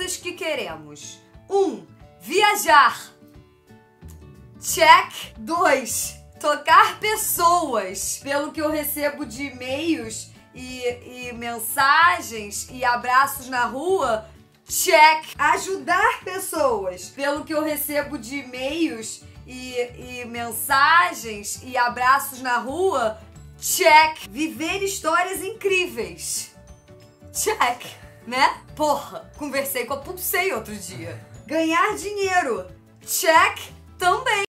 coisas que queremos. 1. Viajar. Check. 2. Tocar pessoas. Pelo que eu recebo de e-mails e mensagens e abraços na rua, check. Ajudar pessoas. Pelo que eu recebo de e-mails e mensagens e abraços na rua, check. Viver histórias incríveis. Check, né? Porra, conversei com a Pulsei outro dia. Ganhar dinheiro. Check também.